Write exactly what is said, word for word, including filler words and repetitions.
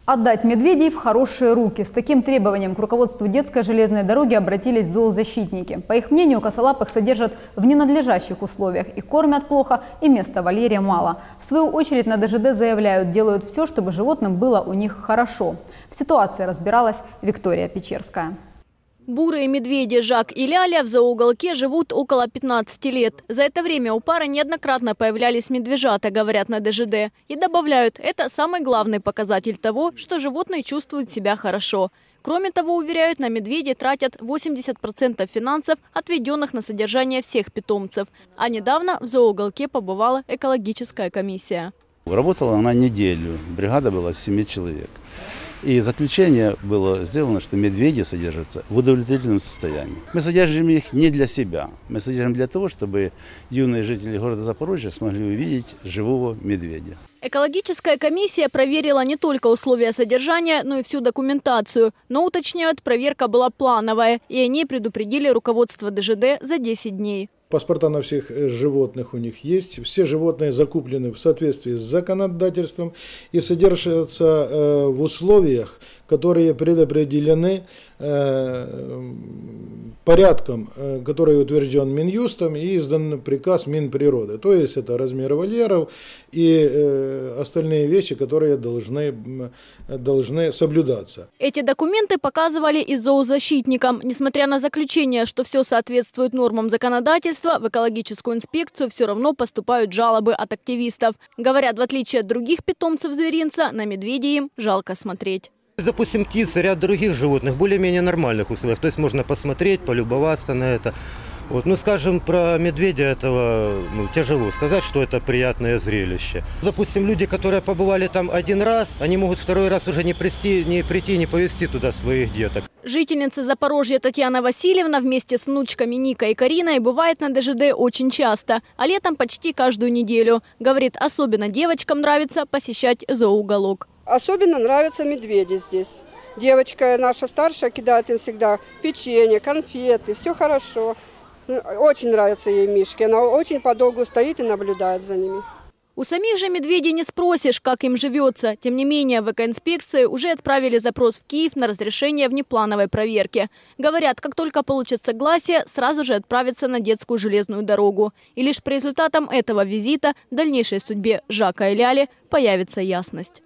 Отдать медведей в хорошие руки. С таким требованием к руководству детской железной дороги обратились зоозащитники. По их мнению, косолапых содержат в ненадлежащих условиях. Их кормят плохо и места в вольере мало. В свою очередь на ДЖД заявляют, делают все, чтобы животным было у них хорошо. В ситуации разбиралась Виктория Печерская. Бурые медведи Жак и Ляля в зооуголке живут около пятнадцати лет. За это время у пары неоднократно появлялись медвежата, говорят на ДЖД. И добавляют, это самый главный показатель того, что животные чувствуют себя хорошо. Кроме того, уверяют, на медведей тратят восемьдесят процентов финансов, отведенных на содержание всех питомцев. А недавно в зооуголке побывала экологическая комиссия. Работала она неделю. Бригада была семи человек. И заключение было сделано, что медведи содержатся в удовлетворительном состоянии. Мы содержим их не для себя. Мы содержим для того, чтобы юные жители города Запорожья смогли увидеть живого медведя. Экологическая комиссия проверила не только условия содержания, но и всю документацию. Но, уточняют, проверка была плановая, и они предупредили руководство ДЖД за десять дней. Паспорта на всех животных у них есть. Все животные закуплены в соответствии с законодательством и содержатся в условиях, которые предопределены порядком, который утвержден Минюстом и издан приказ Минприроды. То есть это размер вольеров и остальные вещи, которые должны, должны соблюдаться. Эти документы показывали и зоозащитникам. Несмотря на заключение, что все соответствует нормам законодательства, в экологическую инспекцию все равно поступают жалобы от активистов. Говорят, в отличие от других питомцев зверинца, на медведей им жалко смотреть. Допустим, птицы, ряд других животных в более-менее нормальных условиях. То есть можно посмотреть, полюбоваться на это. Вот, ну, скажем, про медведя этого ну, тяжело сказать, что это приятное зрелище. Допустим, люди, которые побывали там один раз, они могут второй раз уже не прийти, не, прийти, не повезти туда своих деток. Жительница Запорожья Татьяна Васильевна вместе с внучками Никой и Кариной бывает на ДЖД очень часто, а летом почти каждую неделю. Говорит, особенно девочкам нравится посещать зооуголок. Особенно нравятся медведи здесь. Девочка наша старшая кидает им всегда печенье, конфеты, все хорошо. Очень нравятся ей мишки, она очень подолгу стоит и наблюдает за ними. У самих же медведей не спросишь, как им живется. Тем не менее, в экоинспекции уже отправили запрос в Киев на разрешение внеплановой проверки. Говорят, как только получат согласие, сразу же отправятся на детскую железную дорогу. И лишь по результатам этого визита в дальнейшей судьбе Жака и Ляли появится ясность.